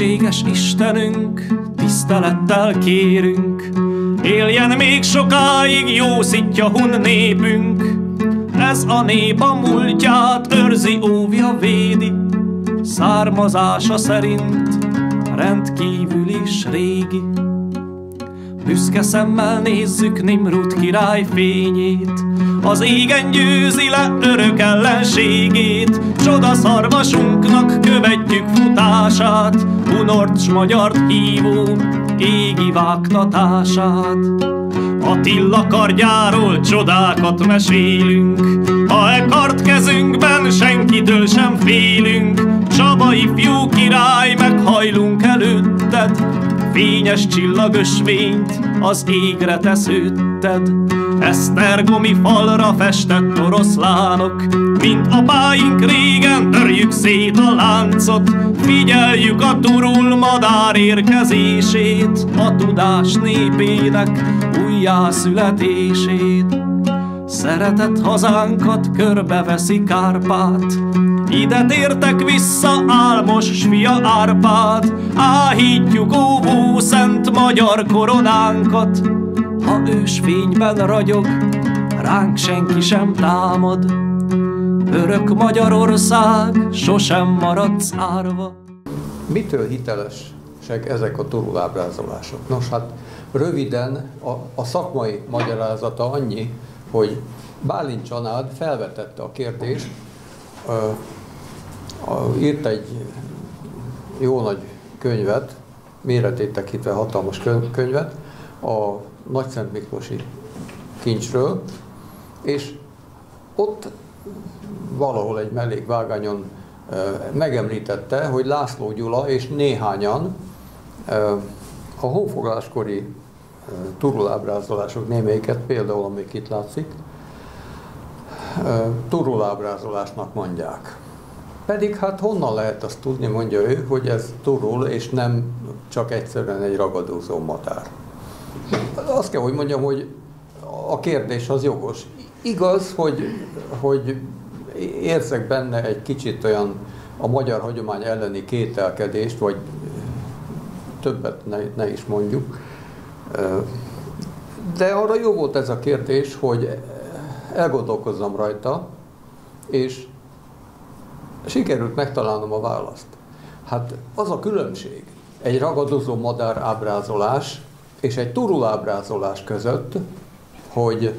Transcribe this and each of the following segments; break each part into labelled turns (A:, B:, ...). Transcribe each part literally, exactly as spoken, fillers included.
A: Hűséges Istenünk, tisztelettel kérünk, éljen még sokáig jó szitja hun népünk. Ez a nép a múltját őrzi, óvja, védi, származása szerint rendkívül is régi. Büszke szemmel nézzük Nimrud király fényét, az égen győzi le örök ellenségét. Csoda szarvasunknak követjük futását, Hunort s magyart hívó égi vágtatását. Attila kardjáról csodákat mesélünk, ha e kard kezünkben senkitől sem félünk. Csaba ifjú király, meghajlunk előtted, fényes csillagösvényt az égre tesződted. Esztergomi falra festett oroszlánok, mint apáink régen, törjük szét a láncot. Figyeljük a turul madár érkezését, a tudás népének újjászületését. Szeretett hazánkat körbeveszi Kárpát, ide tértek vissza Álmos s fia Árpád. Áhítjuk óvó szent magyar koronánkat, ha ősfényben ragyog, ránk senki sem támad. Örök Magyarország sosem maradsz árva.
B: Mitől hitelesek ezek a turulábrázolások? Nos, hát röviden a, a szakmai magyarázata annyi, hogy Bálint Csanád felvetette a kérdést, ö, a, írt egy jó nagy könyvet, méretét tekintve hatalmas könyvet, a Nagyszent Miklósi kincsről, és ott valahol egy mellékvágányon ö, megemlítette, hogy László Gyula és néhányan ö, a honfoglaláskori ö, turulábrázolások némelyiket, például amik itt látszik, ö, turulábrázolásnak mondják. Pedig hát honnan lehet azt tudni, mondja ő, hogy ez turul, és nem csak egyszerűen egy ragadozó madár. Azt kell, hogy mondjam, hogy a kérdés az jogos. Igaz, hogy, hogy érzek benne egy kicsit olyan a magyar hagyomány elleni kételkedést, vagy többet ne, ne is mondjuk. De arra jó volt ez a kérdés, hogy elgondolkozzam rajta, és sikerült megtalálnom a választ. Hát az a különbség egy ragadozó madár ábrázolás és egy turulábrázolás között, hogy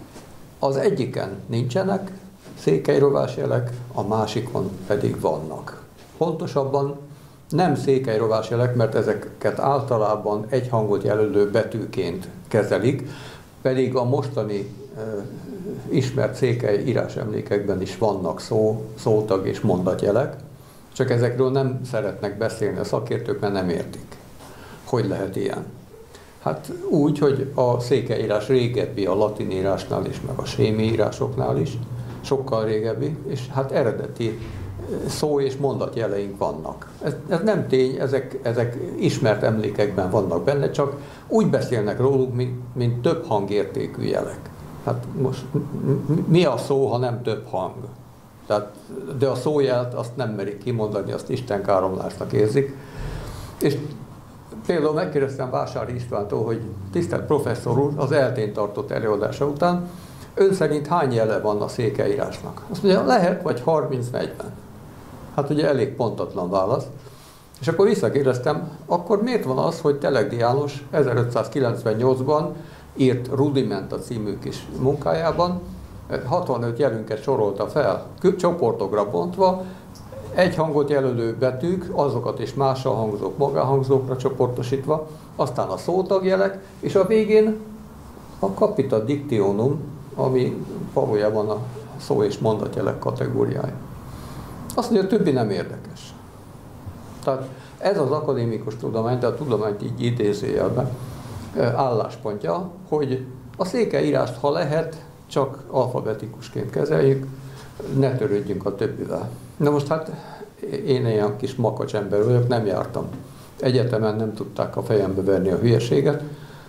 B: az egyiken nincsenek székelyrovásjelek, a másikon pedig vannak. Pontosabban nem székelyrovásjelek, mert ezeket általában egy hangot jelölő betűként kezelik, pedig a mostani uh, ismert székely írásemlékekben is vannak szó, szótag és mondatjelek, csak ezekről nem szeretnek beszélni a szakértők, mert nem értik. Hogy lehet ilyen? Hát úgy, hogy a székelyírás régebbi a latin írásnál is, meg a sémi írásoknál is, sokkal régebbi, és hát eredeti szó és mondatjeleink vannak. Ez, ez nem tény, ezek, ezek ismert emlékekben vannak benne, csak úgy beszélnek róluk, mint, mint több hangértékű jelek. Hát most mi a szó, ha nem több hang? Tehát, de a szójelt azt nem merik kimondani, azt istenkáromlásnak érzik. És például megkérdeztem Vásári Istvántól, hogy tisztelt professzor úr, az eltén tartott előadása után, ön szerint hány jele van a székelyírásnak? Azt mondja, lehet vagy harminc-negyven. Hát ugye elég pontatlan válasz. És akkor visszakérdeztem, akkor miért van az, hogy Telegdi János ezerötszázkilencvennyolcban írt Rudimenta című kis munkájában, hatvanöt jelünket sorolta fel, csoportokra bontva, egy hangot jelölő betűk, azokat is mással hangzók, magánhangzókra csoportosítva, aztán a szótagjelek, és a végén a capita dictionum, ami valójában a szó és mondatjelek kategóriája. Azt mondja, a többi nem érdekes. Tehát ez az akadémikus tudomány, de a tudományt így idézőjelben álláspontja, hogy a székelyírást, ha lehet, csak alfabetikusként kezeljük, ne törődjünk a többivel. Na most hát én ilyen kis makacs ember vagyok, nem jártam egyetemen, nem tudták a fejembe verni a hülyeséget.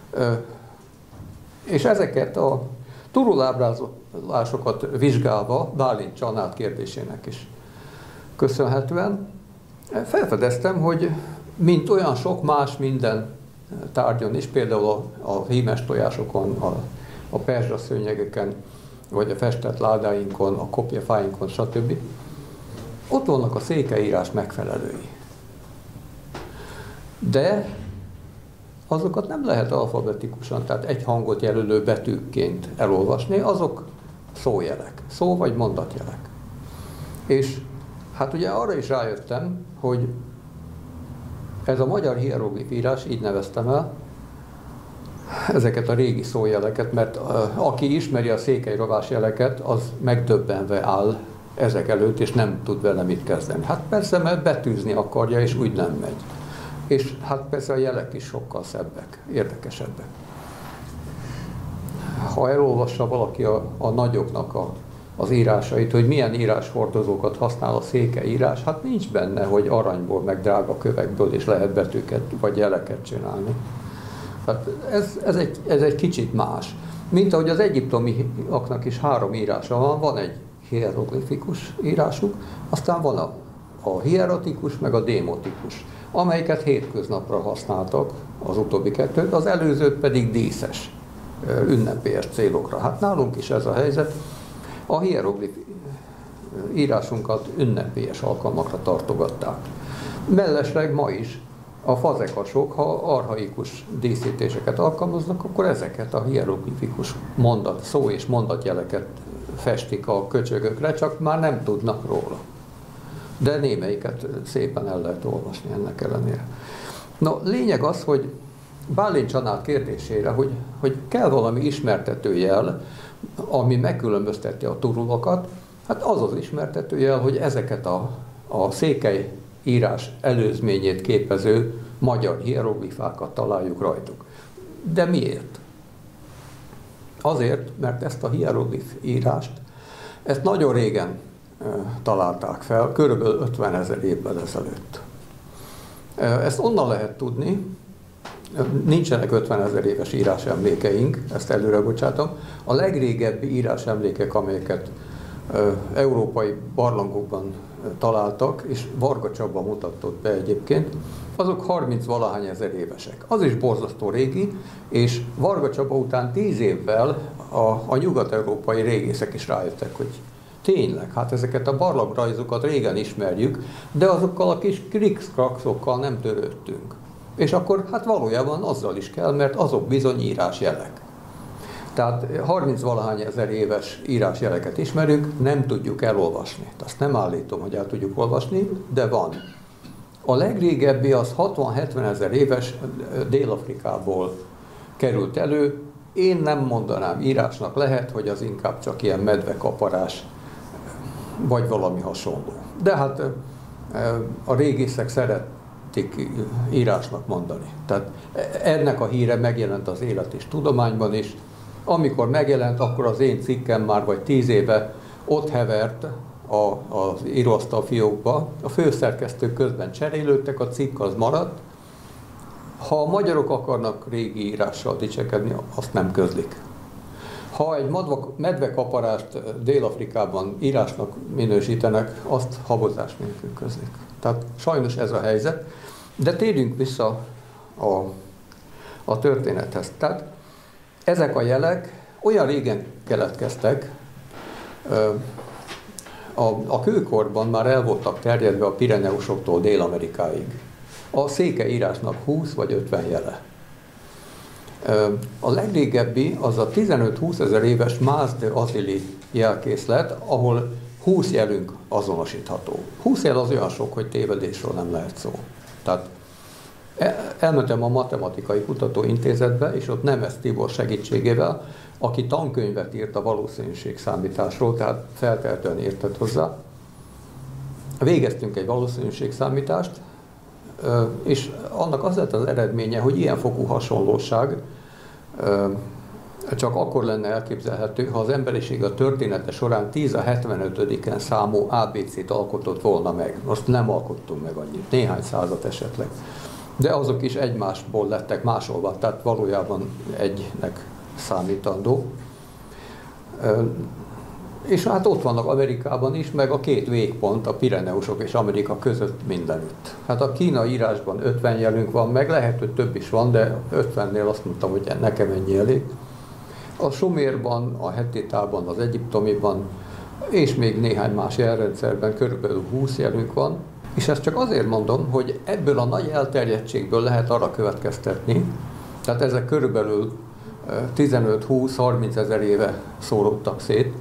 B: És ezeket a turulábrázolásokat vizsgálva, Bálint Csanád kérdésének is köszönhetően, felfedeztem, hogy mint olyan sok más minden tárgyon is, például a, a hímes tojásokon, a, a perzsaszőnyegeken, vagy a festett ládáinkon, a kopjafáinkon, stb. Ott vannak a székelyírás megfelelői. De azokat nem lehet alfabetikusan, tehát egy hangot jelölő betűkként elolvasni, azok szójelek, szó vagy mondatjelek. És hát ugye arra is rájöttem, hogy ez a magyar hieroglif írás, így neveztem el, ezeket a régi szójeleket, mert aki ismeri a székely rovás jeleket, az megdöbbenve áll ezek előtt, és nem tud vele mit kezdeni. Hát persze, mert betűzni akarja, és úgy nem megy. És hát persze a jelek is sokkal szebbek, érdekesebbek. Ha elolvassa valaki a, a nagyoknak a, az írásait, hogy milyen íráshordozókat használ a székely írás, hát nincs benne, hogy aranyból, meg drága kövekből is lehet betűket vagy jeleket csinálni. Hát ez, ez, egy, ez egy kicsit más. Mint ahogy az egyiptomiaknak is három írása van, van egy hieroglifikus írásuk, aztán van a, a hierotikus, meg a démotikus, amelyiket hétköznapra használtak, az utóbbi kettőt, az előzőt pedig díszes, ünnepélyes célokra. Hát nálunk is ez a helyzet. A hieroglif írásunkat ünnepélyes alkalmakra tartogatták. Mellesleg ma is a fazekasok, ha archaikus díszítéseket alkalmaznak, akkor ezeket a hieroglifikus mondat, szó és mondatjeleket festik a köcsögökre, csak már nem tudnak róla. De némelyiket szépen el lehet olvasni ennek ellenére. No, lényeg az, hogy Bálint Csanád kérdésére, hogy, hogy kell valami ismertetőjel, ami megkülönbözteti a turulokat, hát az az ismertetőjel, hogy ezeket a, a székely írás előzményét képező magyar hieroglifákat találjuk rajtuk. De miért? Azért, mert ezt a hieroglif írást, ezt nagyon régen e, találták fel, körülbelül ötvenezer évvel ezelőtt. E, ezt onnan lehet tudni, nincsenek ötvenezer éves írásemlékeink, ezt előre bocsátom. A legrégebbi írásemlékek, amelyeket e, európai barlangokban találtak, és Varga Csaba mutatott be egyébként, azok harminc-valahány ezer évesek. Az is borzasztó régi, és Varga Csaba után tíz évvel a, a nyugat-európai régészek is rájöttek, hogy tényleg, hát ezeket a barlangrajzokat régen ismerjük, de azokkal a kis krikszkrakszokkal nem törődtünk. És akkor hát valójában azzal is kell, mert azok bizony írásjelek. Tehát harminc-valahány ezer éves írásjeleket ismerünk, nem tudjuk elolvasni. Azt nem állítom, hogy el tudjuk olvasni, de van. A legrégebbi az hatvan-hetven ezer éves, Dél-Afrikából került elő. Én nem mondanám írásnak, lehet, hogy az inkább csak ilyen medvekaparás, vagy valami hasonló. De hát a régészek szeretik írásnak mondani. Tehát ennek a híre megjelent az Élet és Tudományban is. Amikor megjelent, akkor az én cikkem már vagy tíz éve ott hevert a, az íróasztal fiókba. A főszerkesztők közben cserélődtek, a cikk az maradt. Ha a magyarok akarnak régi írással dicsekedni, azt nem közlik. Ha egy medvekaparást Dél-Afrikában írásnak minősítenek, azt habozás nélkül közlik. Tehát sajnos ez a helyzet. De térjünk vissza a, a történethez. Tehát ezek a jelek olyan régen keletkeztek, a, a kőkorban már el voltak terjedve a Pireneusoktól Dél-Amerikáig. A székely írásnak húsz vagy ötven jele. A legrégebbi az a tizenöt-húsz ezer éves Mas de Azili jelkészlet, ahol húsz jelünk azonosítható. húsz jel az olyan sok, hogy tévedésről nem lehet szó. Tehát elmentem a Matematikai Kutatóintézetbe, és ott Nemes Tibor segítségével, aki tankönyvet írt a valószínűségszámításról, tehát feltehetően értett hozzá. Végeztünk egy valószínűségszámítást, és annak az lett az eredménye, hogy ilyen fokú hasonlóság csak akkor lenne elképzelhető, ha az emberiség a története során tíz a hetvenötödiken számú á bé cét alkotott volna meg. Most nem alkottunk meg annyit, néhány százat esetleg. De azok is egymásból lettek másolva, tehát valójában egynek számítandó. És hát ott vannak Amerikában is, meg a két végpont, a Pireneusok és Amerika között mindenütt. Hát a kínai írásban ötven jelünk van, meg lehet, hogy több is van, de ötvennél azt mondtam, hogy nekem ennyi elég. A Sumérban, a Hettitában, az Egyiptomiban, és még néhány más jelrendszerben körülbelül húsz jelünk van. És ezt csak azért mondom, hogy ebből a nagy elterjedtségből lehet arra következtetni, tehát ezek körülbelül tizenöt-húsz-harminc ezer éve szóródtak szét,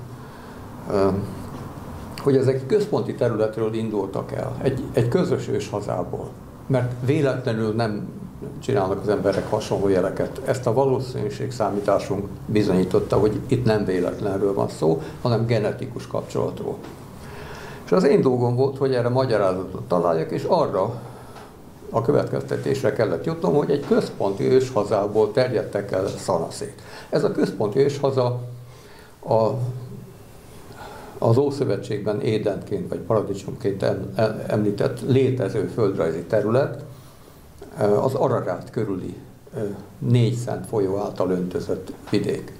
B: hogy ezek központi területről indultak el, egy, egy közös őshazából, mert véletlenül nem csinálnak az emberek hasonló jeleket. Ezt a valószínűségszámításunk bizonyította, hogy itt nem véletlenről van szó, hanem genetikus kapcsolatról. És az én dolgom volt, hogy erre magyarázatot találjak, és arra a következtetésre kellett jutnom, hogy egy központi őshazából terjedtek el szanaszék. Ez a központi őshaza a, az Ószövetségben Édenként vagy paradicsomként említett létező földrajzi terület, az Ararát körüli négy szent folyó által öntözött vidék.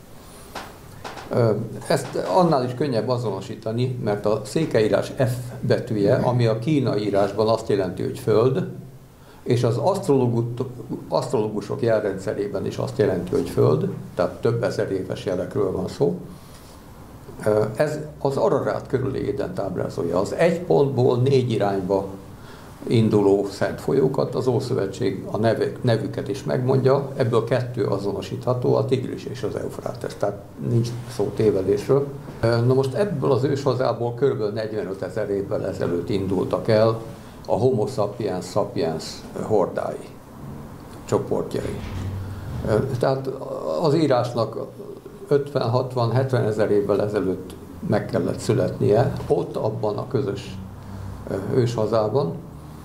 B: Ezt annál is könnyebb azonosítani, mert a székelyírás F betűje, ami a kínai írásban azt jelenti, hogy föld, és az asztrológusok jelrendszerében is azt jelenti, hogy föld, tehát több ezer éves jelekről van szó. Ez az Ararát körüli Édent ábrázolja. Az egy pontból négy irányba induló szent folyókat, az Ószövetség a nevek, nevüket is megmondja, ebből kettő azonosítható, a Tigris és az Eufrátesz, tehát nincs szó tévedésről. Na most ebből az őshazából kb. negyvenöt ezer évvel ezelőtt indultak el a Homo sapiens sapiens hordái, csoportjai. Tehát az írásnak ötven-hatvan-hetven ezer évvel ezelőtt meg kellett születnie, ott abban a közös őshazában.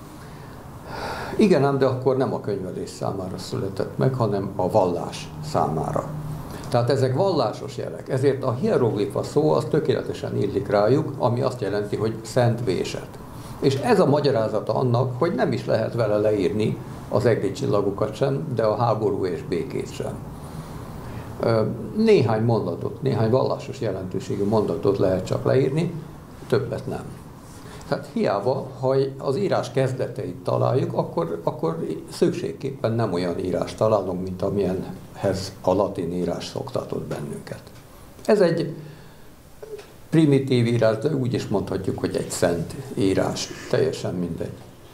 B: Igen ám, de akkor nem a könyvelés számára született meg, hanem a vallás számára. Tehát ezek vallásos jelek, ezért a hieroglifa szó az tökéletesen illik rájuk, ami azt jelenti, hogy szent vésett. És ez a magyarázata annak, hogy nem is lehet vele leírni az egri csillagokat sem, de a háború és békét sem. Néhány mondatot, néhány vallásos jelentőségű mondatot lehet csak leírni, többet nem. Tehát hiába, ha az írás kezdeteit találjuk, akkor, akkor szükségképpen nem olyan írást találunk, mint amilyenhez a latin írás szoktatott bennünket. Ez egy primitív írás, de úgy is mondhatjuk, hogy egy szent írás, teljesen mindegy.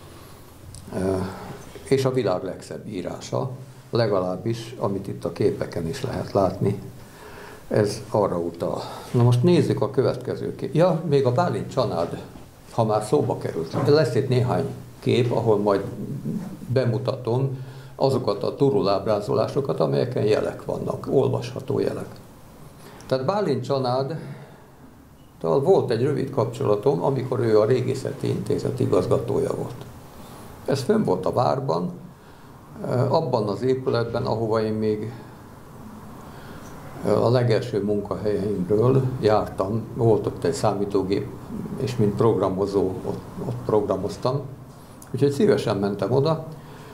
B: És a világ legszebb írása, legalábbis, amit itt a képeken is lehet látni, ez arra utal. Na most nézzük a következő kép. Ja, még a Bálint család, ha már szóba került. Lesz itt néhány kép, ahol majd bemutatom azokat a turulábrázolásokat, amelyeken jelek vannak, olvasható jelek. Tehát Bálint család, volt egy rövid kapcsolatom, amikor ő a Régészeti Intézet igazgatója volt. Ez fönn volt a várban, abban az épületben, ahova én még a legelső munkahelyeimről jártam, volt ott egy számítógép, és mint programozó ott, ott programoztam, úgyhogy szívesen mentem oda.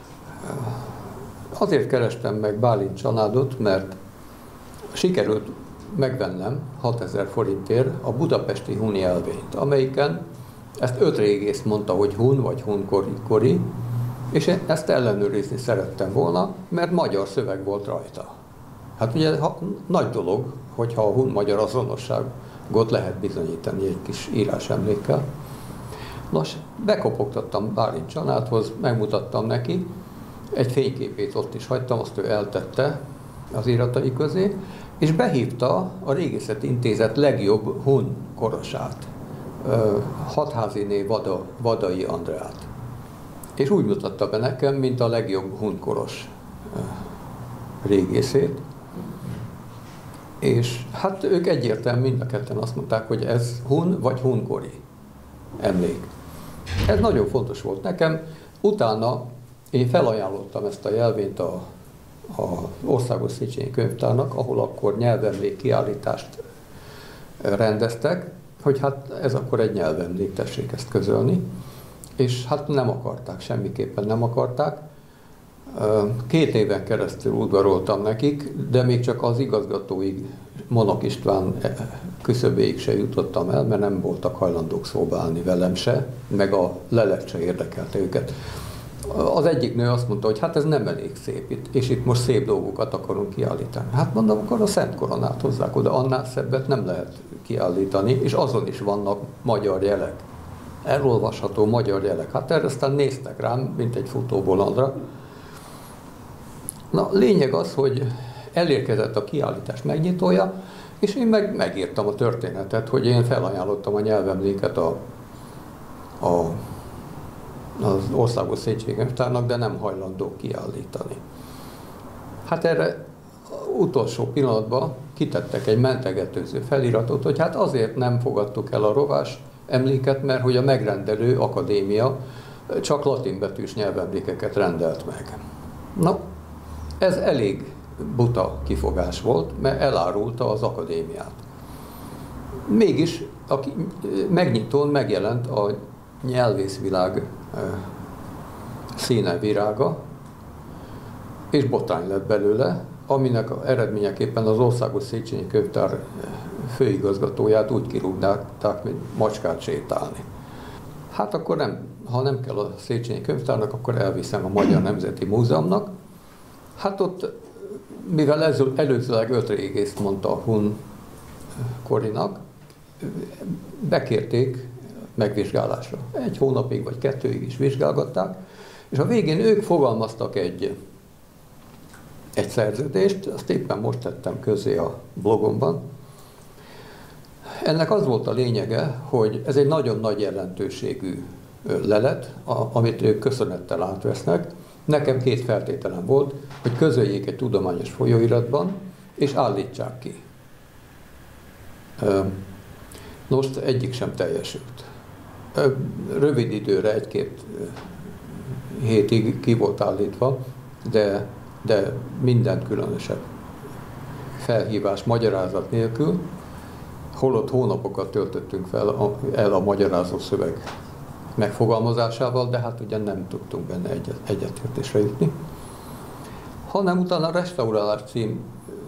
B: Azért kerestem meg Bálint családot, mert sikerült megvennem hatezer forintért a budapesti hun jelvényt, amelyiken ezt öt régész mondta, hogy hun vagy hunkori, és én ezt ellenőrizni szerettem volna, mert magyar szöveg volt rajta. Hát ugye ha, nagy dolog, hogyha a hun-magyar azonosságot lehet bizonyítani egy kis írásemlékkel. Nos, bekopogtattam Bálint családhoz, megmutattam neki, egy fényképét ott is hagytam, azt ő eltette az iratai közé, és behívta a Régészeti Intézet legjobb hun korosát, Hatháziné Vada, Vadai Andreát. És úgy mutatta be nekem, mint a legjobb hunkoros régészét. És hát ők egyértelműen mind a ketten azt mondták, hogy ez hun vagy hunkori emlék. Ez nagyon fontos volt nekem. Utána én felajánlottam ezt a jelvényt a, a Országos Széchenyi Könyvtárnak, ahol akkor nyelvemlék kiállítást rendeztek, hogy hát ez akkor egy nyelvemlék, tessék ezt közölni. És hát nem akarták, semmiképpen nem akarták. Két éven keresztül udvaroltam nekik, de még csak az igazgatói Monok István küszöbéig se jutottam el, mert nem voltak hajlandók szóba állni velem se, meg a lelet se érdekelte őket. Az egyik nő azt mondta, hogy hát ez nem elég szép itt, és itt most szép dolgokat akarunk kiállítani. Hát mondom, akkor a Szent Koronát hozzák oda, annál szebbet nem lehet kiállítani, és azon is vannak magyar jelek. Elolvasható magyar jelek. Hát erre aztán néztek rám, mint egy futóbolondra. Na, lényeg az, hogy elérkezett a kiállítás megnyitója, és én meg megírtam a történetet, hogy én felajánlottam a nyelvemléket a, a, az Országos Széchenyi-könyvtárnak, de nem hajlandó kiállítani. Hát erre utolsó pillanatban kitettek egy mentegetőző feliratot, hogy hát azért nem fogadtuk el a rovás emléket, mert hogy a megrendelő akadémia csak latinbetűs nyelvemlékeket rendelt meg. Na, ez elég buta kifogás volt, mert elárulta az akadémiát. Mégis a megnyitón megjelent a nyelvészvilág színe virága, és botrány lett belőle, aminek eredményeképpen az Országos Széchenyi Könyvtár főigazgatóját úgy kirúgták, mint macskát sétálni. Hát akkor nem, ha nem kell a Széchenyi Könyvtárnak, akkor elviszem a Magyar Nemzeti Múzeumnak. Hát ott, mivel előzőleg öt régészt mondta a Hun Korinak, bekérték megvizsgálásra. Egy hónapig vagy kettőig is vizsgálgatták, és a végén ők fogalmaztak egy, egy szerződést, azt éppen most tettem közé a blogomban. Ennek az volt a lényege, hogy ez egy nagyon nagy jelentőségű lelet, amit ők köszönettel átvesznek. Nekem két feltételem volt, hogy közöljék egy tudományos folyóiratban, és állítsák ki. Most egyik sem teljesült. Rövid időre, egy-két hétig ki volt állítva, de, de minden különösebb felhívás, magyarázat nélkül, holott hónapokat töltöttünk fel a, el a magyarázó szöveg megfogalmazásával, de hát ugye nem tudtunk benne egyet, egyetértésre jutni. Hanem utána a restaurálás cím,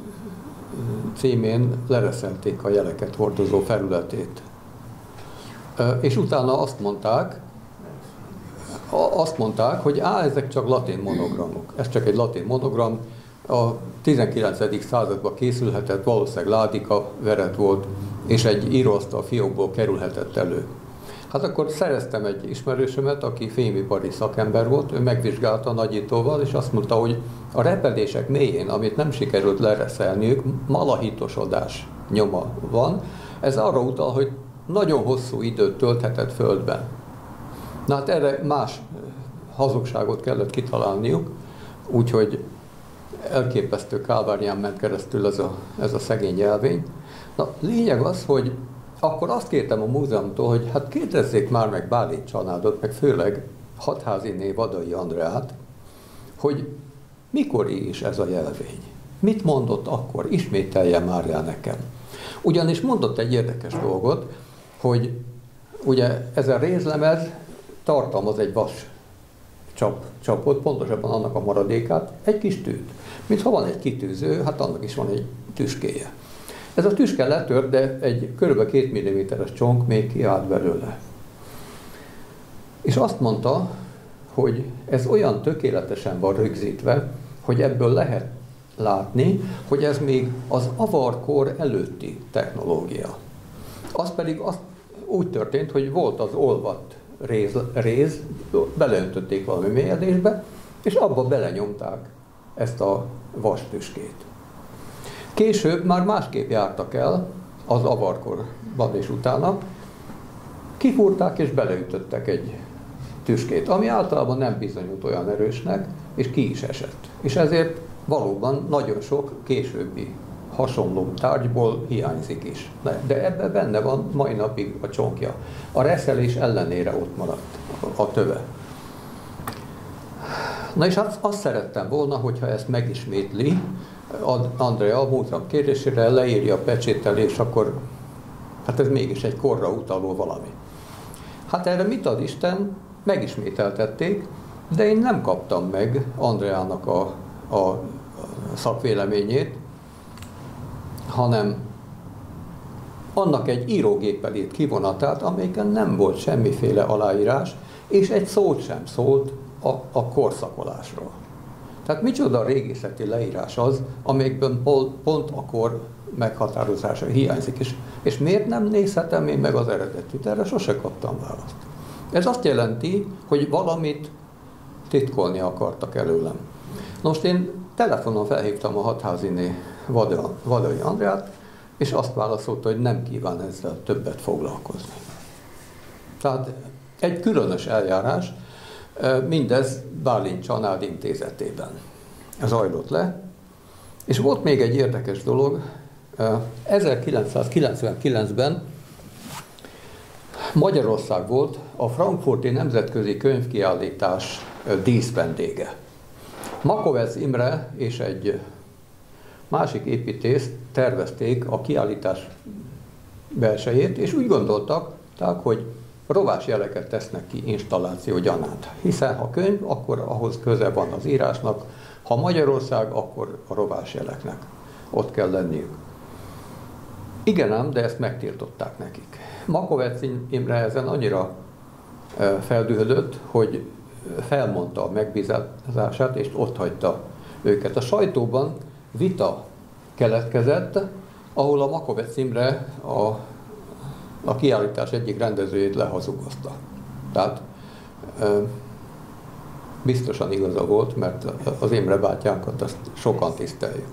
B: címén lereszelték a jeleket hordozó felületét. És utána azt mondták, azt mondták, hogy á, ezek csak latin monogramok. Ez csak egy latin monogram, a tizenkilencedik században készülhetett, valószínűleg ládika veret volt, és egy íróasztal fiókból kerülhetett elő. Hát akkor szereztem egy ismerősömet, aki fémipari szakember volt, ő megvizsgálta a nagyítóval, és azt mondta, hogy a repedések mélyén, amit nem sikerült lereszelniük, malahitosodás nyoma van. Ez arra utal, hogy nagyon hosszú időt tölthetett földben. Na hát erre más hazugságot kellett kitalálniuk, úgyhogy elképesztő kálvárián ment keresztül ez a, ez a szegény jelvény. Na, lényeg az, hogy akkor azt kértem a múzeumtól, hogy hát kérdezzék már meg Bálint családot, meg főleg hatháziné Vadai Andreát, hogy mikor is ez a jelvény. Mit mondott akkor? Ismételje már rá nekem. Ugyanis mondott egy érdekes dolgot, hogy ugye ez a rézlemez tartalmaz egy vas csap, csapot, pontosabban annak a maradékát, egy kis tűt. Mintha van egy kitűző, hát annak is van egy tüskéje. Ez a tüske letört, de egy kb. két milliméteres csonk még kiállt belőle. És azt mondta, hogy ez olyan tökéletesen van rögzítve, hogy ebből lehet látni, hogy ez még az avarkor előtti technológia. Az pedig azt úgy történt, hogy volt az olvadt réz, réz beleöntötték valami mélyedésbe, és abba belenyomták ezt a vastüskét. Később már másképp jártak el, az avarkorban és utána, kifúrták és beleütöttek egy tüskét, ami általában nem bizonyult olyan erősnek, és ki is esett. És ezért valóban nagyon sok későbbi hasonló tárgyból hiányzik is. De ebben benne van mai napig a csonkja. A reszelés ellenére ott maradt a töve. Na és azt, azt szerettem volna, hogyha ezt megismétli, Andrea a múzeum kérésére leírja a pecséttel, és akkor hát ez mégis egy korra utaló valami. Hát erre mit ad Isten? Megismételtették, de én nem kaptam meg Andreának a, a szakvéleményét, hanem annak egy írógéppel írt kivonatát, amelyiken nem volt semmiféle aláírás, és egy szót sem szólt a, a korszakolásról. Tehát micsoda régészeti leírás az, amelyikben pont a kor meghatározása hiányzik. És, és miért nem nézhetem én meg az eredetit? Erre sose kaptam választ. Ez azt jelenti, hogy valamit titkolni akartak előlem. Most én telefonon felhívtam a hatháziné Vadai Andreát, és azt válaszolta, hogy nem kíván ezzel többet foglalkozni. Tehát egy különös eljárás, mindez Bálint Csanád intézetében zajlott le. És volt még egy érdekes dolog, ezerkilencszázkilencvenkilencben Magyarország volt a Frankfurti Nemzetközi Könyvkiállítás díszvendége. Makovec Imre és egy másik építész tervezték a kiállítás belsejét, és úgy gondoltak, hogy rovásjeleket tesznek ki installáció gyanánt. Hiszen ha könyv, akkor ahhoz köze van az írásnak, ha Magyarország, akkor a rovásjeleknek ott kell lenniük. Igen ám, de ezt megtiltották nekik. Makovec Imre ezen annyira feldühödött, hogy felmondta a megbízását, és otthagyta őket. A sajtóban vita keletkezett, ahol a Makovec Imre a, a kiállítás egyik rendezőjét lehazugozta. Tehát biztosan igaza volt, mert az Imre bátyánkat azt sokan tiszteljük.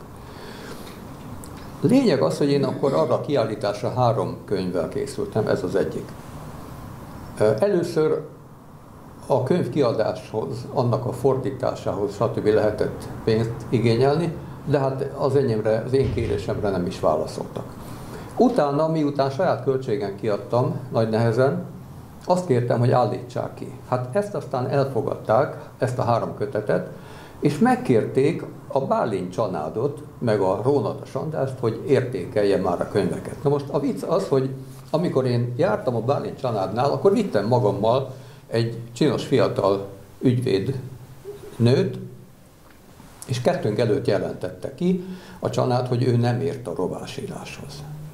B: Lényeg az, hogy én akkor arra a kiállításra három könyvvel készültem, ez az egyik. Először a könyv kiadáshoz, annak a fordításához, stb. Lehetett pénzt igényelni, de hát az enyémre, az én kérésemre nem is válaszoltak. Utána, miután saját költségen kiadtam, nagy nehezen, azt kértem, hogy állítsák ki. Hát ezt aztán elfogadták, ezt a három kötetet, és megkérték a Bálint Csanádot, meg a Rónatas Andrást, hogy értékelje már a könyveket. Na most a vicc az, hogy amikor én jártam a Bálint Csanádnál, akkor vittem magammal egy csinos fiatal ügyvéd nőt, és kettőnk előtt jelentette ki a Csanád, hogy ő nem ért a rovásíráshoz.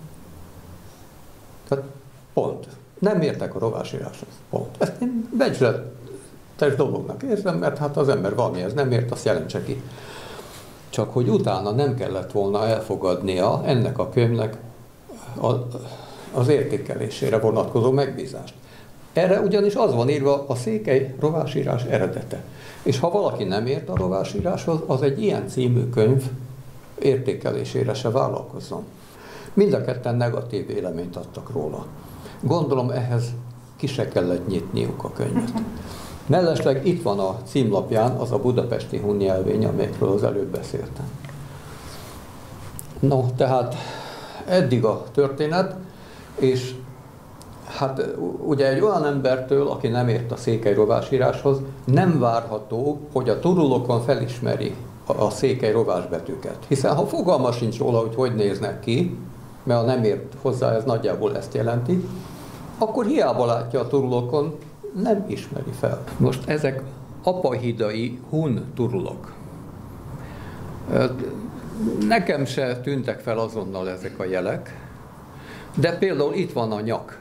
B: Tehát pont. Nem értek a rovásíráshoz. Pont. Ezt én becsületes dolognak érzem, mert hát az ember valamihez nem ért, azt jelentse ki. Csak hogy utána nem kellett volna elfogadnia ennek a könyvnek a, az értékelésére vonatkozó megbízást. Erre ugyanis az van írva a székely rovásírás eredete. És ha valaki nem ért a rovásíráshoz, az egy ilyen című könyv értékelésére se vállalkozzon. Mind a ketten negatív véleményt adtak róla. Gondolom ehhez ki se kellett nyitniuk a könyvet. Mellesleg itt van a címlapján az a budapesti hunnyelvény, amelyekről az előbb beszéltem. No, tehát eddig a történet, és hát ugye egy olyan embertől, aki nem ért a székely rovásíráshoz, nem várható, hogy a turulokon felismeri a székely rovásbetűket. Hiszen ha fogalma sincs róla, hogy hogy néznek ki, mert ha nem ért hozzá, ez nagyjából ezt jelenti, akkor hiába látja a turulokon, nem ismeri fel. Most ezek apahidai hun turulok. Nekem se tűntek fel azonnal ezek a jelek, de például itt van a nyak.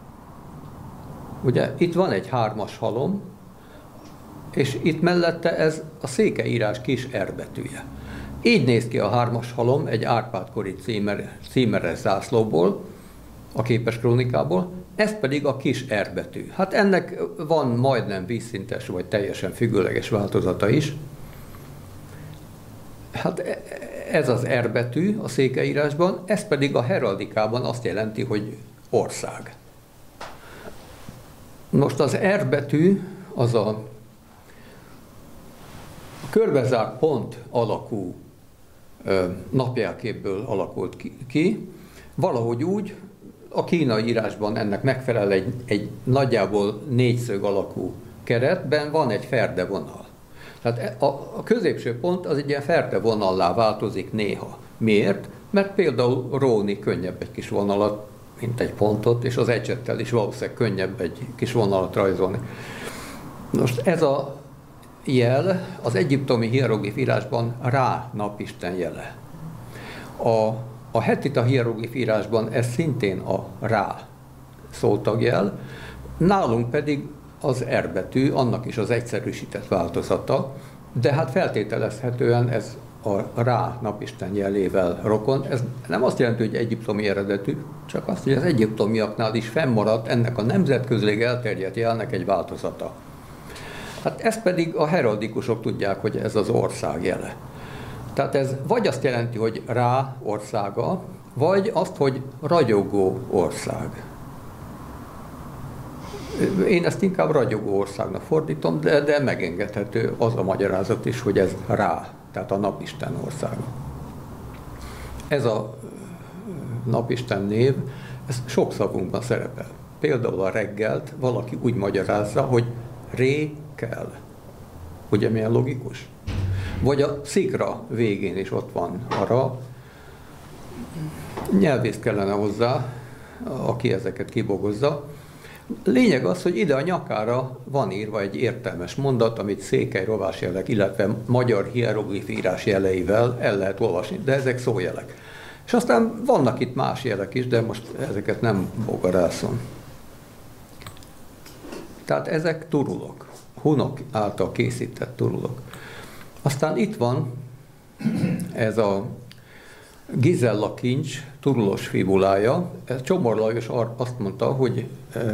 B: Ugye itt van egy hármas halom, és itt mellette ez a székelyírás kis R betűje. Így néz ki a hármas halom egy Árpád-kori címer, címeres zászlóból, a képes krónikából, ez pedig a kis R betű. Hát ennek van majdnem vízszintes vagy teljesen függőleges változata is. Hát ez az R betű a székelyírásban, ez pedig a heraldikában azt jelenti, hogy ország. Most az R betű az a körbezárt pont alakú napjelképből alakult ki, valahogy úgy, a kínai írásban ennek megfelel egy, egy nagyjából négyszög alakú keretben van egy ferde vonal. Tehát a, a középső pont az egy ilyen ferde vonallá változik néha. Miért? Mert például róni könnyebb egy kis vonalat, mint egy pontot, és az ecsettel is valószínűleg könnyebb egy kis vonalat rajzolni. Most ez a jel az egyiptomi hieroglif írásban Rá napisten jele. A, a hettita hieroglif írásban ez szintén a Rá szótagjel, nálunk pedig az R betű, annak is az egyszerűsített változata, de hát feltételezhetően ez a Rá napisten jelével rokon. Ez nem azt jelenti, hogy egyiptomi eredetű, csak azt, hogy az egyiptomiaknál is fennmaradt ennek a nemzetközileg elterjedt jelnek egy változata. Hát ezt pedig a heraldikusok tudják, hogy ez az ország jele. Tehát ez vagy azt jelenti, hogy Rá országa, vagy azt, hogy ragyogó ország. Én ezt inkább ragyogó országnak fordítom, de, de megengedhető az a magyarázat is, hogy ez Rá, tehát a napisten országa. Ez a napisten név, ez sok szavunkban szerepel. Például a reggelt valaki úgy magyarázza, hogy ré kell. Ugye milyen logikus? Vagy a szikra végén is ott van arra. Nyelvész kellene hozzá, aki ezeket kibogozza. Lényeg az, hogy ide a nyakára van írva egy értelmes mondat, amit székely rovásjelek, illetve magyar hieroglif írás jeleivel el lehet olvasni, de ezek szójelek. És aztán vannak itt más jelek is, de most ezeket nem bogarászom. Tehát ezek turulok, hunok által készített turulok. Aztán itt van ez a Gizella kincs turulos fibulája. Csomor Lajos azt mondta, hogy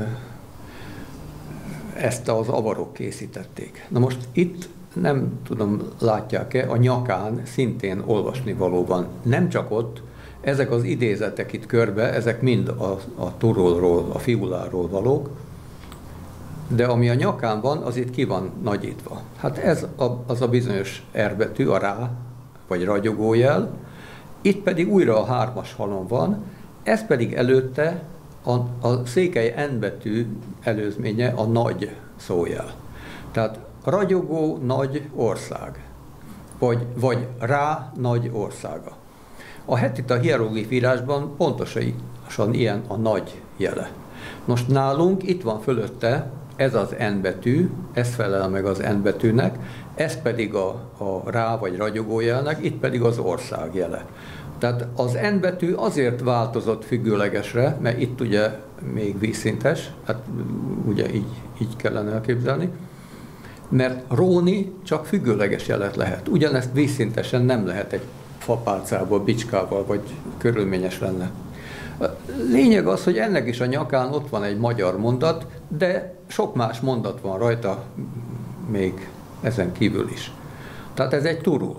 B: ezt az avarok készítették. Na most itt nem tudom, látják-e, a nyakán szintén olvasni valóban. Nem csak ott, ezek az idézetek itt körbe, ezek mind a, a turulról, a fibuláról valók, de ami a nyakán van, az itt ki van nagyítva. Hát ez a, az a bizonyos R betű, a Rá, vagy ragyogójel, itt pedig újra a hármas halom van, ez pedig előtte a, a székely N betű előzménye a nagy szójel. Tehát ragyogó nagy ország, vagy, vagy Rá nagy országa. A hettita hieroglif írásban pontosan ilyen a nagy jele. Most nálunk itt van fölötte ez az N betű, ez felel meg az N betűnek, ez pedig a, a Rá vagy ragyogó jelnek, itt pedig az ország jele. Tehát az N betű azért változott függőlegesre, mert itt ugye még vízszintes, hát ugye így, így kellene elképzelni, mert róni csak függőleges jelet lehet. Ugyanezt vízszintesen nem lehet egy fapálcával, bicskával, vagy körülményes lenne. A lényeg az, hogy ennek is a nyakán ott van egy magyar mondat, de sok más mondat van rajta még ezen kívül is. Tehát ez egy turul.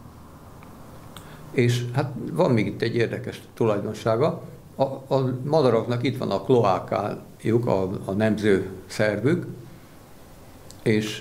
B: És hát van még itt egy érdekes tulajdonsága. A, a madaraknak itt van a kloákájuk, a, a nemző szervük, és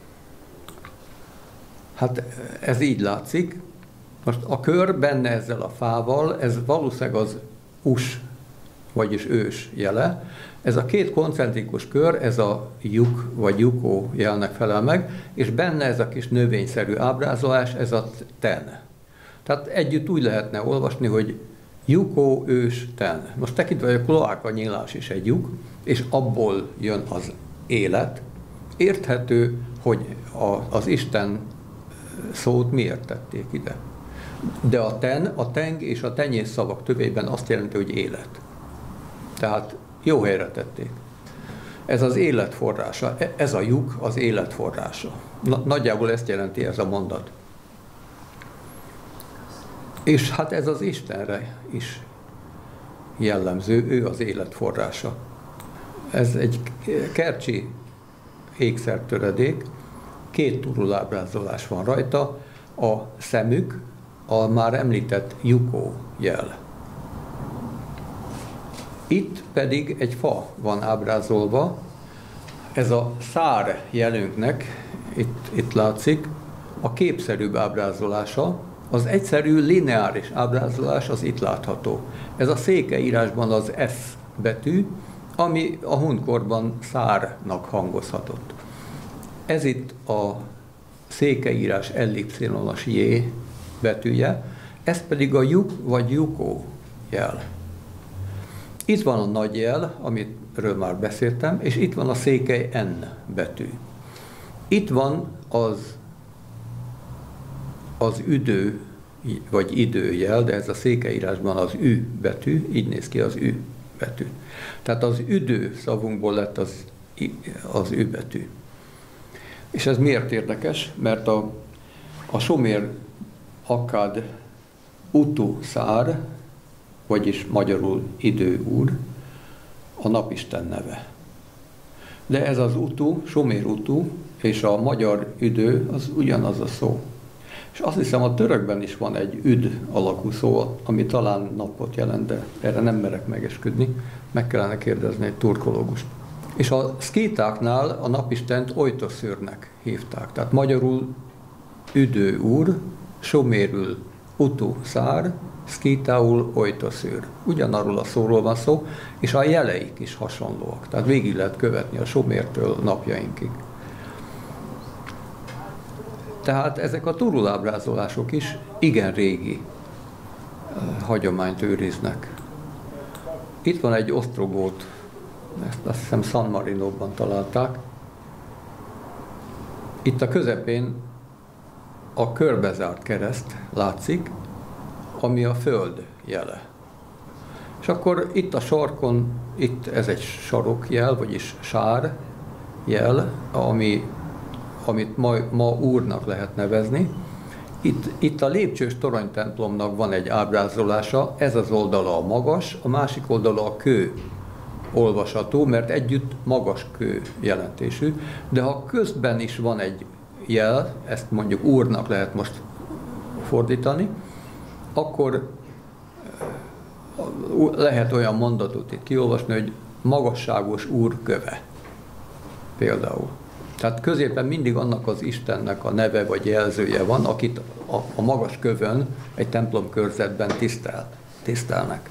B: hát ez így látszik. Most a kör benne ezzel a fával, ez valószínűleg az us, vagyis ős jele. Ez a két koncentrikus kör, ez a lyuk vagy lyukó jelnek felel meg, és benne ez a kis növényszerű ábrázolás, ez a ten. Tehát együtt úgy lehetne olvasni, hogy lyukó, ős, ten. Most tekintve, hogy a kloáka nyílás is egy lyuk, és abból jön az élet. Érthető, hogy a, az Isten szót miért tették ide. De a ten, a teng és a tenyész szavak tövében azt jelenti, hogy élet. Tehát jó helyre tették. Ez az élet forrása, ez a lyuk az élet forrása. Nagyjából ezt jelenti ez a mondat. És hát ez az Istenre is jellemző, ő az élet forrása. Ez egy kercsi ékszertöredék, két turulábrázolás van rajta, a szemük, a már említett lyukó jel. Itt pedig egy fa van ábrázolva, ez a szár jelünknek, itt, itt látszik, a képszerűbb ábrázolása, az egyszerű lineáris ábrázolás az itt látható. Ez a székely írásban az S betű, ami a hunkorban szárnak hangozhatott. Ez itt a székely írás ellipszilonos J betűje, ez pedig a lyuk vagy lyukó jel. Itt van a nagy jel, amiről már beszéltem, és itt van a székely N betű. Itt van az, az üdő, vagy időjel, de ez a székelyírásban az ü betű, így néz ki az ü betű. Tehát az üdő szavunkból lett az, az ü betű. És ez miért érdekes? Mert a, a sumér akkád utu szár, vagyis magyarul idő úr, a napisten neve. De ez az utu, sumér utu, és a magyar üdő, az ugyanaz a szó. És azt hiszem, a törökben is van egy üd alakú szó, ami talán napot jelent, de erre nem merek megesküdni. Meg kellene kérdezni egy turkológust. És a szkítáknál a napistent Ojtoszűrnek hívták. Tehát magyarul üdő úr, sumérül utu szár, szkítául Ojtoszűr. Ugyanarról a szóról van szó, és a jeleik is hasonlóak. Tehát végig lehet követni a sumértől napjainkig. Tehát ezek a turul ábrázolások is igen régi uh, hagyományt őriznek. Itt van egy osztrogót, ezt azt hiszem San Marinóban találták. Itt a közepén a körbezárt kereszt látszik, ami a föld jele. És akkor itt a sarkon, itt ez egy sarokjel, vagyis sár jel, ami amit ma, ma úrnak lehet nevezni. Itt, itt a lépcsős toronytemplomnak van egy ábrázolása, ez az oldala a magas, a másik oldala a kő olvasható, mert együtt magas kő jelentésű, de ha közben is van egy jel, ezt mondjuk úrnak lehet most fordítani, akkor lehet olyan mondatot itt kiolvasni, hogy magasságos úr köve. Például. Tehát középen mindig annak az Istennek a neve vagy jelzője van, akit a, a magas kövön egy templomkörzetben tisztel, tisztelnek.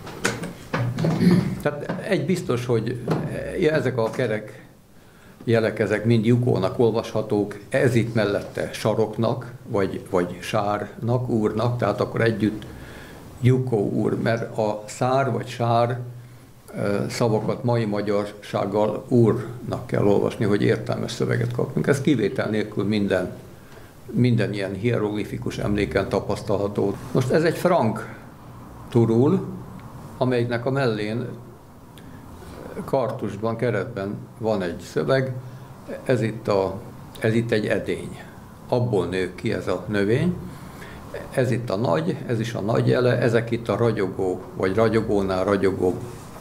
B: Tehát egy biztos, hogy ezek a kerek jelek, ezek mind Jukónak olvashatók, ez itt mellette saroknak, vagy, vagy sárnak, úrnak, tehát akkor együtt Jukó úr, mert a szár vagy sár szavakat mai magyarsággal úrnak kell olvasni, hogy értelmes szöveget kapjunk. Ez kivétel nélkül minden, minden ilyen hieroglifikus emléken tapasztalható. Most ez egy frank turul, amelyiknek a mellén kartusban, keretben van egy szöveg, ez itt, a, ez itt egy edény. Abból nő ki ez a növény. Ez itt a nagy, ez is a nagy jele, ezek itt a ragyogó, vagy ragyogónál ragyogóbb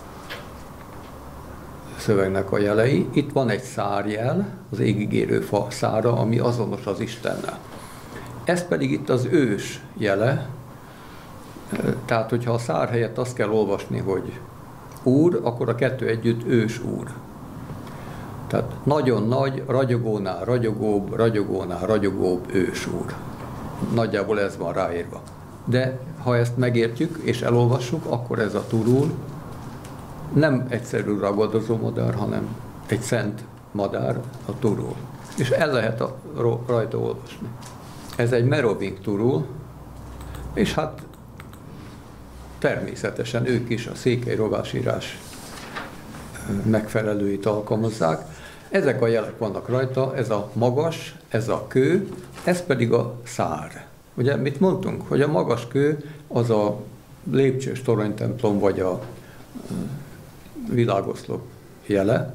B: szövegnek a jelei. Itt van egy szárjel, az égigérő fa szára, ami azonos az Istennel. Ez pedig itt az ős jele, tehát hogyha a szár helyett azt kell olvasni, hogy úr, akkor a kettő együtt ős úr. Tehát nagyon nagy, ragyogónál ragyogóbb, ragyogónál ragyogóbb ős úr. Nagyjából ez van ráírva. De ha ezt megértjük és elolvassuk, akkor ez a turul nem egyszerű ragadozó madár, hanem egy szent madár, a turul. És el lehet a, rajta olvasni. Ez egy meroving turul, és hát természetesen ők is a székely rovásírás megfelelőit alkalmazzák. Ezek a jelek vannak rajta, ez a magas, ez a kő, ez pedig a szár. Ugye mit mondtunk? Hogy a magas kő az a lépcsős toronytemplom, vagy a világoszlop jele,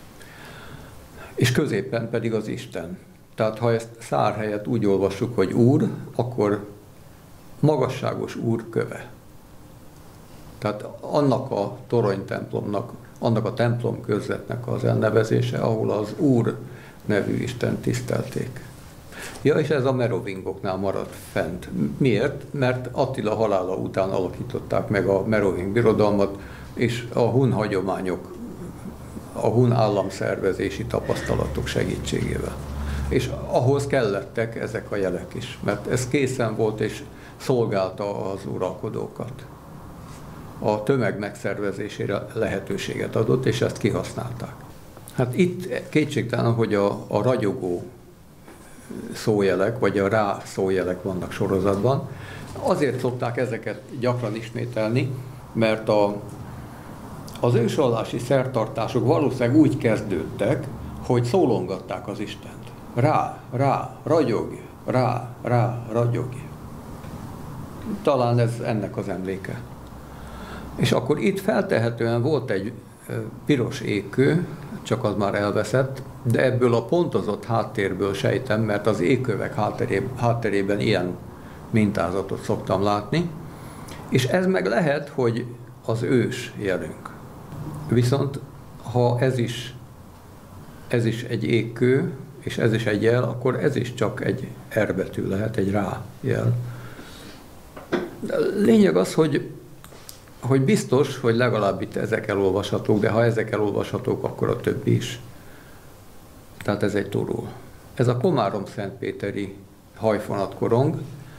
B: és középen pedig az Isten. Tehát ha ezt szár helyett úgy olvassuk, hogy úr, akkor magasságos úr köve. Tehát annak a toronytemplomnak, annak a templom körzetnek az elnevezése, ahol az Úr nevű Isten tisztelték. Ja, és ez a merovingoknál maradt fent. Miért? Mert Attila halála után alakították meg a meroving birodalmat, és a hun hagyományok, a hun államszervezési tapasztalatok segítségével. És ahhoz kellettek ezek a jelek is, mert ez készen volt és szolgálta az uralkodókat. A tömeg megszervezésére lehetőséget adott, és ezt kihasználták. Hát itt kétségtelen, hogy a, a ragyogó szójelek, vagy a rá szójelek vannak sorozatban. Azért szokták ezeket gyakran ismételni, mert a, az ősvallási szertartások valószínűleg úgy kezdődtek, hogy szólongatták az Istent. Rá, rá, ragyogj, rá, rá, ragyogj. Talán ez ennek az emléke. És akkor itt feltehetően volt egy piros égkő, csak az már elveszett, de ebből a pontozott háttérből sejtem, mert az égkövek hátterében ilyen mintázatot szoktam látni, és ez meg lehet, hogy az ős jelünk. Viszont ha ez is, ez is egy égkő, és ez is egy jel, akkor ez is csak egy R betű lehet, egy rá jel. De lényeg az, hogy, hogy biztos, hogy legalább itt ezek elolvashatók, de ha ezek elolvashatók, akkor a többi is. Tehát ez egy turul. Ez a Komárom-Szentpéteri hajfonatkorong,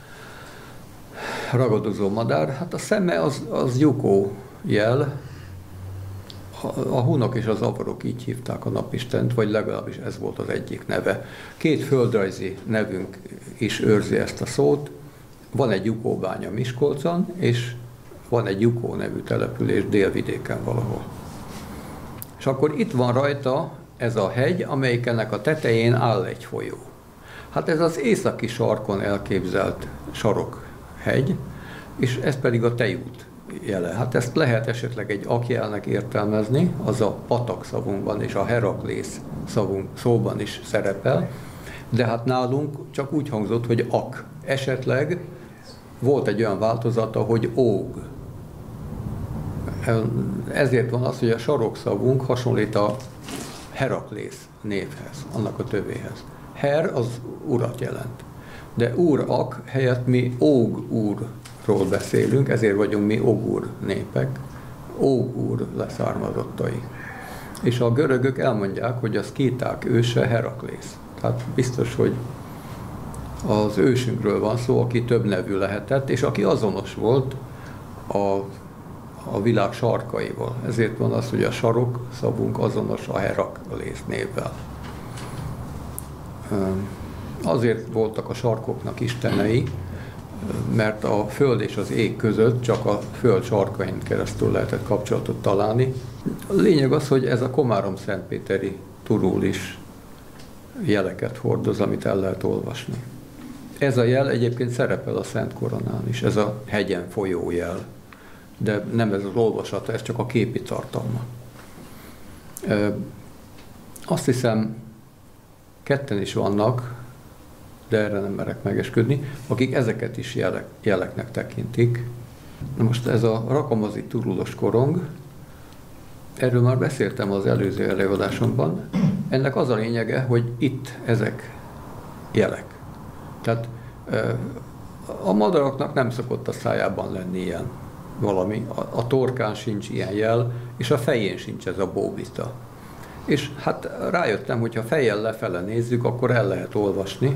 B: ragadozó madár, hát a szeme az, az lyukó jel, a, a hunok és az avarok így hívták a napistent, vagy legalábbis ez volt az egyik neve. Két földrajzi nevünk is őrzi ezt a szót, van egy lyukóbánya Miskolcon, és van egy Lyukó nevű település délvidéken valahol. És akkor itt van rajta ez a hegy, amelyik ennek a tetején áll egy folyó. Hát ez az északi sarkon elképzelt sarokhegy, és ez pedig a tejút jele. Hát ezt lehet esetleg egy akjelnek értelmezni, az a patak szavunkban és a Heraklész szavunk, szóban is szerepel, de hát nálunk csak úgy hangzott, hogy ak. Esetleg volt egy olyan változata, hogy óg. Ezért van az, hogy a sarokszavunk hasonlít a Heraklész névhez, annak a tövéhez. Her az urat jelent. De úr-ak helyett mi óg úrról beszélünk, ezért vagyunk mi ogúr népek, óg úr leszármazottai. És a görögök elmondják, hogy a szkíták őse Heraklész. Tehát biztos, hogy az ősünkről van szó, aki több nevű lehetett, és aki azonos volt a, a világ sarkaival. Ezért van az, hogy a sarok szavunk azonos a Heraklész névvel. Azért voltak a sarkoknak istenei, mert a föld és az ég között csak a föld sarkain keresztül lehetett kapcsolatot találni. A lényeg az, hogy ez a Komárom-Szentpéteri turul is jeleket hordoz, amit el lehet olvasni. Ez a jel egyébként szerepel a Szent Koronán is, ez a hegyen folyó jel, de nem ez az olvasata, ez csak a képi tartalma. Azt hiszem, ketten is vannak, de erre nem merek megesküdni, akik ezeket is jelek, jeleknek tekintik. Na most ez a rakamazi turulos korong, erről már beszéltem az előző előadásomban, ennek az a lényege, hogy itt ezek jelek. Tehát a madaraknak nem szokott a szájában lenni ilyen valami, a, a torkán sincs ilyen jel, és a fején sincs ez a bóbita. És hát rájöttem, hogy ha fejjel lefele nézzük, akkor el lehet olvasni.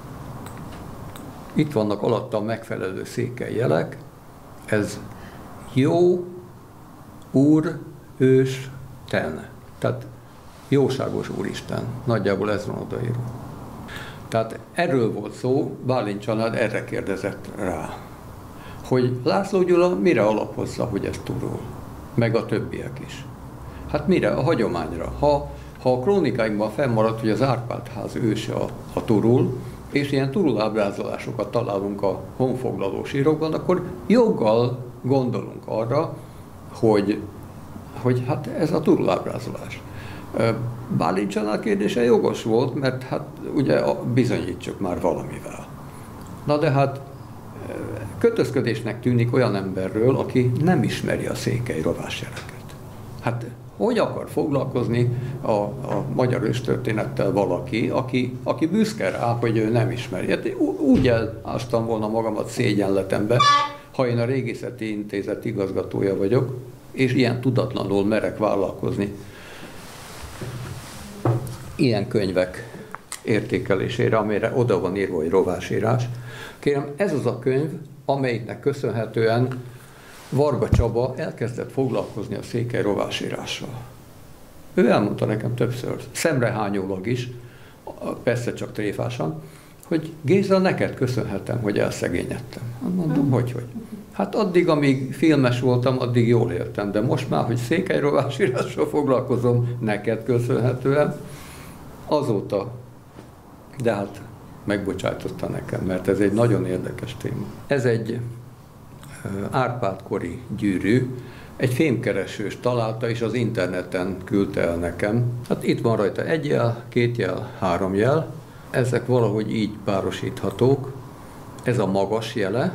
B: Itt vannak alatta a megfelelő székely jelek, ez jó, úr, ős, ten. Tehát jóságos úristen. Nagyjából ez van odaírva. Tehát erről volt szó, Bálint család erre kérdezett rá, hogy László Gyula mire alapozza, hogy ez turul, meg a többiek is. Hát mire? A hagyományra. Ha, ha a krónikáinkban fennmaradt, hogy az Árpád-ház őse a, a turul, és ilyen turul ábrázolásokat találunk a honfoglaló sírokban, akkor joggal gondolunk arra, hogy, hogy hát ez a turul ábrázolás. Bálint család kérdése jogos volt, mert hát ugye bizonyítsuk már valamivel. Na de hát kötözködésnek tűnik olyan emberről, aki nem ismeri a székely rovásjeleket. Hát hogy akar foglalkozni a, a magyar őstörténettel valaki, aki, aki büszke rá, hogy ő nem ismeri. Hát úgy elástam volna magamat szégyenletembe, ha én a Régészeti Intézet igazgatója vagyok, és ilyen tudatlanul merek vállalkozni ilyen könyvek értékelésére, amire oda van írva, hogy rovásírás. Kérem, ez az a könyv, amelyiknek köszönhetően Varga Csaba elkezdett foglalkozni a székely rovásírással. Ő elmondta nekem többször, szemrehányólag is, persze csak tréfásan, hogy Géza, neked köszönhetem, hogy elszegényedtem. Mondom, hogy, hogy. Hát addig, amíg filmes voltam, addig jól éltem, de most már, hogy székely rovásírással foglalkozom, neked köszönhetően, azóta de hát megbocsátotta nekem, mert ez egy nagyon érdekes téma. Ez egy Árpád-kori gyűrű, egy fémkeresős találta, és az interneten küldte el nekem. Hát itt van rajta egy jel, két jel, három jel. Ezek valahogy így párosíthatók. Ez a magas jele.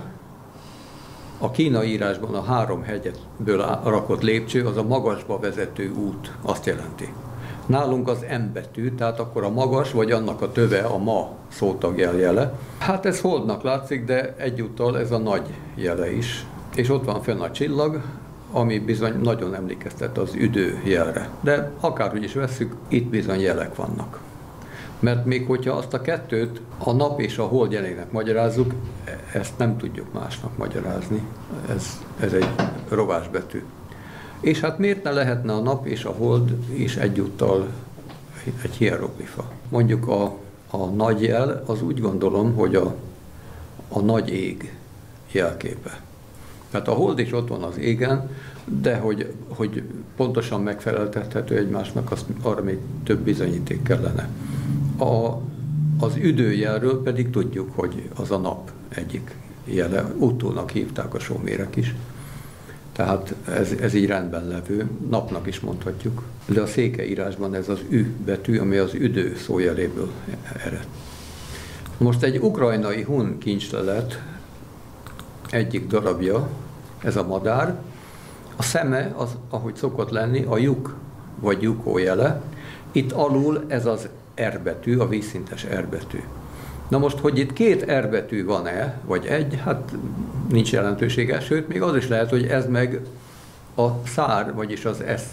B: A kínai írásban a három hegyből rakott lépcső, az a magasba vezető út, azt jelenti. Nálunk az M betű, tehát akkor a magas, vagy annak a töve a ma szótagjel jele. Hát ez holdnak látszik, de egyúttal ez a nagy jele is. És ott van fenn a csillag, ami bizony nagyon emlékeztet az üdő jelre. De akárhogy is vesszük, itt bizony jelek vannak. Mert még hogyha azt a kettőt, a nap és a hold jelének magyarázzuk, ezt nem tudjuk másnak magyarázni. Ez, ez egy rovásbetű. És hát miért ne lehetne a nap és a hold is egyúttal egy hieroglifa? Mondjuk a, a nagy jel, az úgy gondolom, hogy a, a nagy ég jelképe. Tehát a hold is ott van az égen, de hogy, hogy pontosan megfeleltethető egymásnak, azt, arra még több bizonyíték kellene. A, az üdőjelről pedig tudjuk, hogy az a nap egyik jele, utónak hívták a sómérek is. Tehát ez, ez így rendben levő, napnak is mondhatjuk. De a székeírásban ez az ü betű, ami az üdő szójeléből ered. Most egy ukrajnai hun kincslelet egyik darabja, ez a madár. A szeme, az, ahogy szokott lenni, a lyuk vagy lyukó jele. Itt alul ez az R betű, a vízszintes R betű. Na most, hogy itt két R betű van-e, vagy egy, hát nincs jelentősége, sőt, még az is lehet, hogy ez meg a szár, vagyis az S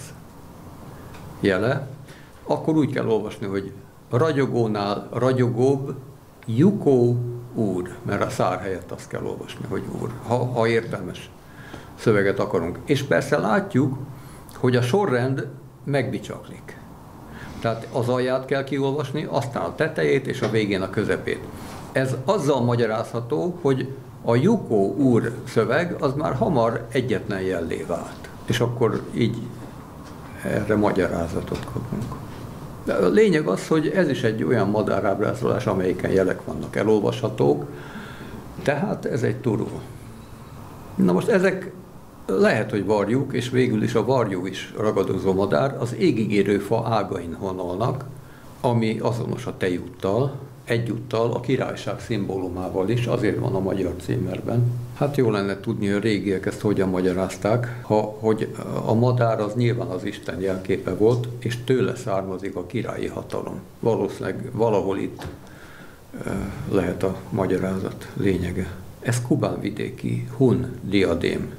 B: jele, akkor úgy kell olvasni, hogy ragyogónál ragyogóbb, lyukó úr, mert a szár helyett azt kell olvasni, hogy úr, ha, ha értelmes szöveget akarunk. És persze látjuk, hogy a sorrend megbicsaklik. Tehát az alját kell kiolvasni, aztán a tetejét, és a végén a közepét. Ez azzal magyarázható, hogy a lyukó úr szöveg az már hamar egyetlen jellé vált. És akkor így erre magyarázatot kapunk. De a lényeg az, hogy ez is egy olyan madárábrázolás, amelyiken jelek vannak elolvashatók, tehát ez egy turul. Na most ezek lehet, hogy varjuk, és végül is a varjú is ragadozó madár, az égigérő fa ágain honolnak, ami azonos a tejúttal, egyúttal a királyság szimbólumával is, azért van a magyar címerben. Hát jó lenne tudni, hogy a régiek ezt hogyan magyarázták, ha, hogy a madár az nyilván az Isten jelképe volt, és tőle származik a királyi hatalom. Valószínűleg valahol itt lehet a magyarázat lényege. Ez kubánvidéki hun diadém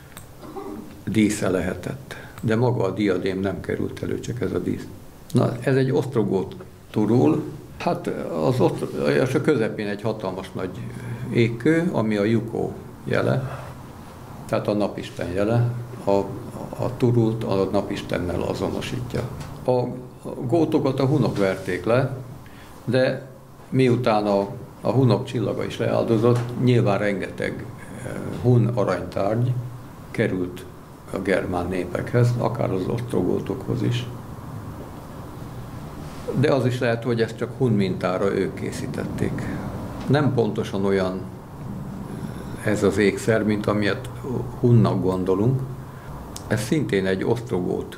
B: dísze lehetett, de maga a diadém nem került elő, csak ez a dísz. Na, ez egy osztrogót turul, hát az, az a közepén egy hatalmas nagy égkő, ami a lyukó jele, tehát a napisten jele, a, a turult a napistennel azonosítja. A gótokat a hunok verték le, de miután a, a hunok csillaga is leáldozott, nyilván rengeteg hun aranytárgy került a germán népekhez, akár az osztrogótokhoz is. De az is lehet, hogy ezt csak hun mintára ők készítették. Nem pontosan olyan ez az ékszer, mint amilyet hunnak gondolunk. Ez szintén egy osztrogót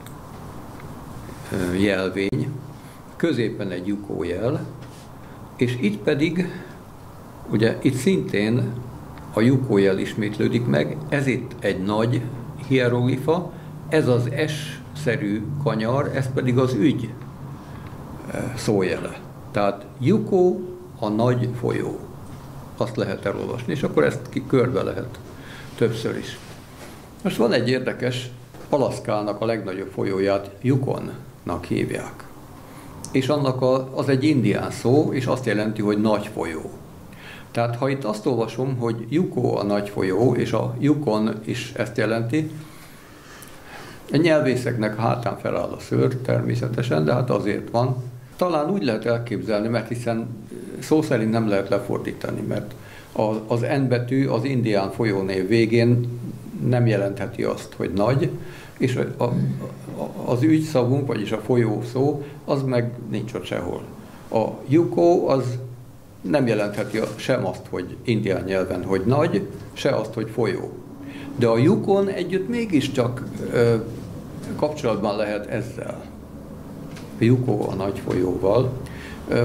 B: jelvény, középen egy lyukó jel, és itt pedig, ugye itt szintén a lyukó jel ismétlődik meg, ez itt egy nagy hieroglifa, ez az S-szerű kanyar, ez pedig az ügy szójele. Tehát lyukó, a nagy folyó. Azt lehet elolvasni, és akkor ezt ki körbe lehet többször is. Most van egy érdekes, Alaszkának a legnagyobb folyóját Yukonnak hívják. És annak a, az egy indián szó, és azt jelenti, hogy nagy folyó. Tehát ha itt azt olvasom, hogy Yukó a nagy folyó, és a Yukon is ezt jelenti, a nyelvészeknek hátán feláll a szőr természetesen, de hát azért van. Talán úgy lehet elképzelni, mert hiszen szó szerint nem lehet lefordítani, mert az N betű az indián folyónév végén nem jelentheti azt, hogy nagy, és a, a, az ügyszavunk, vagyis a folyó szó, az meg nincs ott sehol. A Yukon az nem jelentheti sem azt, hogy indián nyelven, hogy nagy, se azt, hogy folyó. De a Yukon együtt mégiscsak ö, kapcsolatban lehet ezzel. A Yukon a nagy folyóval. Ö,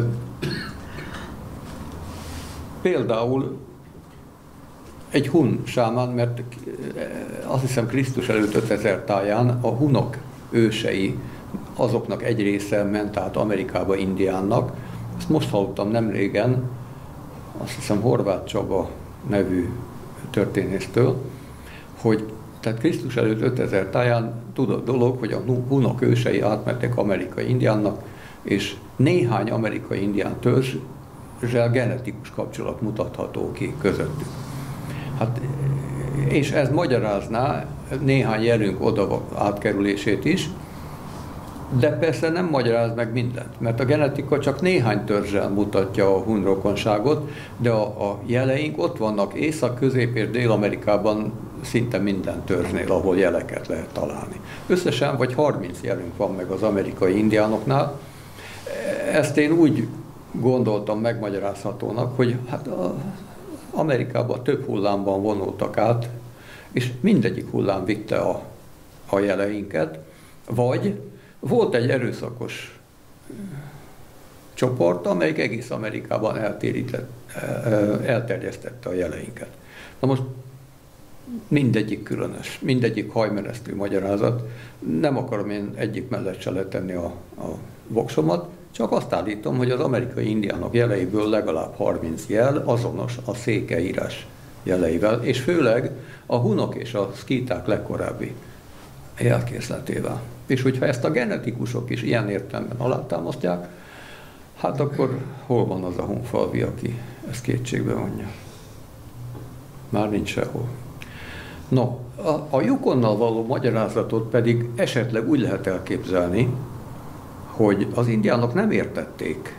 B: például egy hun sámán, mert azt hiszem Krisztus előtt ötezer táján a hunok ősei, azoknak egy része ment át Amerikába indiánnak. Ezt most hallottam nem régen, azt hiszem Horváth Csaba nevű történésztől, hogy tehát Krisztus előtt ötezer táján tudott dolog, hogy a hunok ősei átmentek amerikai indiánnak, és néhány amerikai indián törzsel genetikus kapcsolat mutatható ki közöttük. Hát, és ez magyarázná néhány jelünk oda átkerülését is, de persze nem magyaráz meg mindent, mert a genetika csak néhány törzsel mutatja a hun rokonságot, de a, a jeleink ott vannak Észak-, Közép- és Dél-Amerikában szinte minden törzsnél, ahol jeleket lehet találni. Összesen vagy harminc jelünk van meg az amerikai indiánoknál. Ezt én úgy gondoltam megmagyarázhatónak, hogy hát a Amerikában több hullámban vonultak át, és mindegyik hullám vitte a, a jeleinket, vagy volt egy erőszakos csoport, amelyik egész Amerikában elterjesztette a jeleinket. Na most mindegyik különös, mindegyik hajmeresztő magyarázat. Nem akarom én egyik mellett se letenni a, a voksomat, csak azt állítom, hogy az amerikai indiánok jeleiből legalább harminc jel azonos a székeírás jeleivel, és főleg a hunok és a szkíták legkorábbi jelkészletével. És hogyha ezt a genetikusok is ilyen értelemben alátámasztják, hát akkor hol van az a hunfalvi, aki ezt kétségbe vonja? Már nincs sehol. No, a, a Yukonnal való magyarázatot pedig esetleg úgy lehet elképzelni, hogy az indiánok nem értették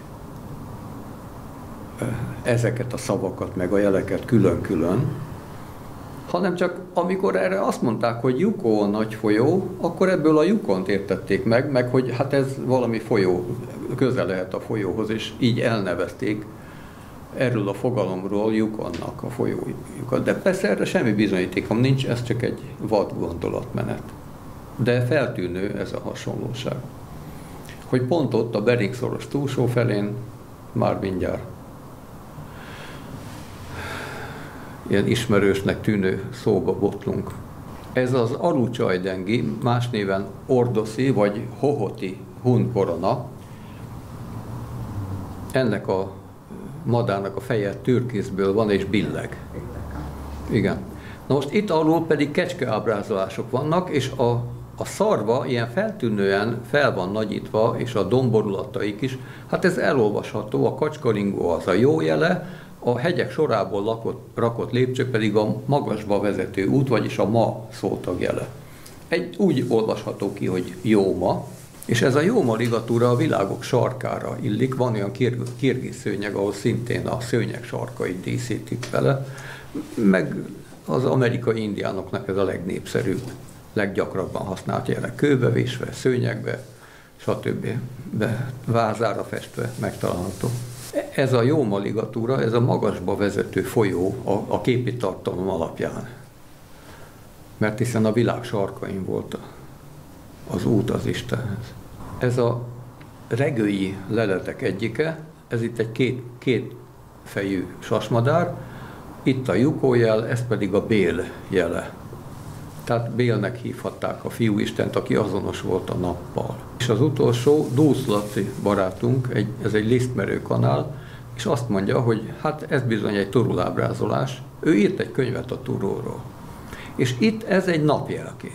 B: ezeket a szavakat, meg a jeleket külön-külön, hanem csak amikor erre azt mondták, hogy Yukon nagy folyó, akkor ebből a Yukont értették meg, meg hogy hát ez valami folyó, közel lehet a folyóhoz, és így elnevezték erről a fogalomról Yukonnak a folyójukat. De persze erre semmi bizonyítékom nincs, ez csak egy vad gondolatmenet. De feltűnő ez a hasonlóság. Hogy pont ott a Bering-szoros túlsó felén már mindjárt ilyen ismerősnek tűnő szóba botlunk. Ez az Arucsajdengi, más néven Ordoszi vagy Hohoti hun korona. Ennek a madárnak a feje türkiszből van és billeg. Igen. Na most itt alul pedig kecskeábrázolások vannak, és a, a szarva ilyen feltűnően fel van nagyítva, és a domborulataik is. Hát ez elolvasható, a kacskaringó az a jó jele, a hegyek sorából lakott, rakott lépcső pedig a magasba vezető út, vagyis a ma szótagjele. Egy úgy olvasható ki, hogy Jóma, és ez a Jóma ligatúra a világok sarkára illik. Van olyan kirgiz szőnyeg, ahol szintén a szőnyeg sarkait díszítik vele, meg az amerikai indiánoknak ez a legnépszerűbb, leggyakrabban használt jele. Kőbe vésve, szőnyegbe, stb. Be, vázára festve megtalálható. Ez a Jóma ligatúra, ez a magasba vezető folyó a, a képi tartalom alapján. Mert hiszen a világ sarkain volt az út az Istenhez. Ez a regői leletek egyike, ez itt egy két, két fejű sasmadár, itt a Yukon jel, ez pedig a Bél jele. Tehát Bélnek hívhatták a fiúistent, aki azonos volt a nappal. És az utolsó, Dúsz Laci barátunk, egy, ez egy lisztmerő kanál, és azt mondja, hogy hát ez bizony egy turulábrázolás. Ő írt egy könyvet a Turulról. És itt ez egy napjelkép.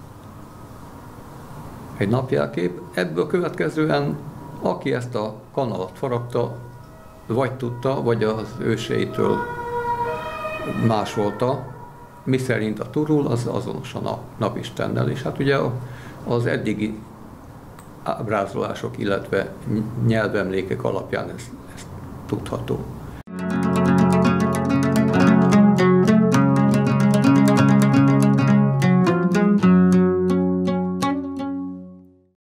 B: Egy napjelkép, ebből következően aki ezt a kanalat faragta, vagy tudta, vagy az őseitől másolta, miszerint a Turul az azonos a nap, napistennel, és hát ugye az eddigi ábrázolások, illetve nyelvemlékek alapján ez, ez tudható.